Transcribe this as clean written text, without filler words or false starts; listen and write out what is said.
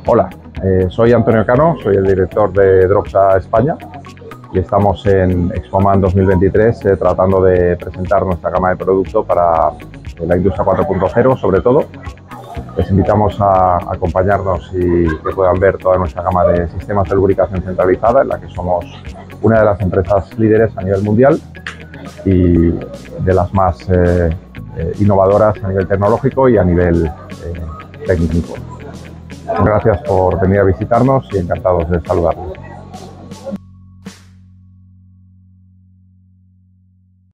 Hola, soy Antonio Cano, soy el director de Dropsa España y estamos en Expoman 2023 tratando de presentar nuestra gama de producto para la industria 4.0 sobre todo. Les invitamos a acompañarnos y que puedan ver toda nuestra gama de sistemas de lubricación centralizada, en la que somos una de las empresas líderes a nivel mundial y de las más innovadoras a nivel tecnológico y a nivel técnico. Gracias por venir a visitarnos y encantados de saludarlos.